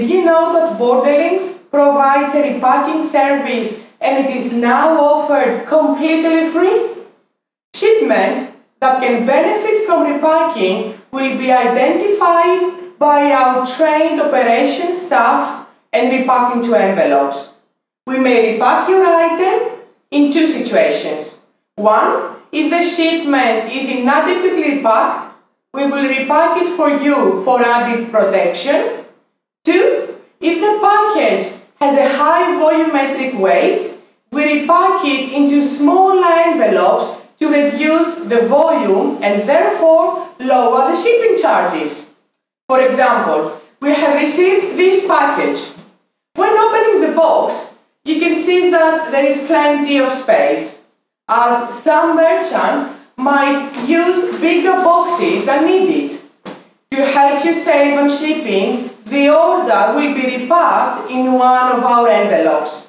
Did you know that Borderlinks provides a repacking service and it is now offered completely free? Shipments that can benefit from repacking will be identified by our trained operations staff and repack into envelopes. We may repack your item in two situations. One, if the shipment is inadequately packed, we will repack it for you for added protection. Two, if the package has a high volumetric weight, we repack it into smaller envelopes to reduce the volume and therefore lower the shipping charges. For example, we have received this package. When opening the box, you can see that there is plenty of space, as some merchants might use bigger boxes than needed. To help you save on shipping, the order will be repacked in one of our envelopes.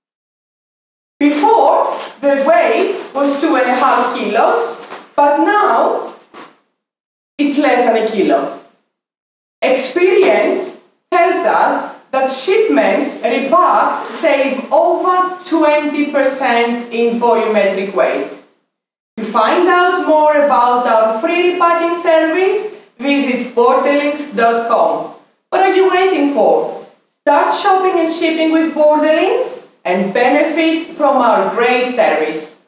Before, the weight was 2.5 kilos, but now it's less than a kilo. Experience tells us that shipments repacked save over 20% in volumetric weight. To find out more about our free repacking service, visit borderlinks.com. What are you waiting for? Start shopping and shipping with Borderlinks and benefit from our great service.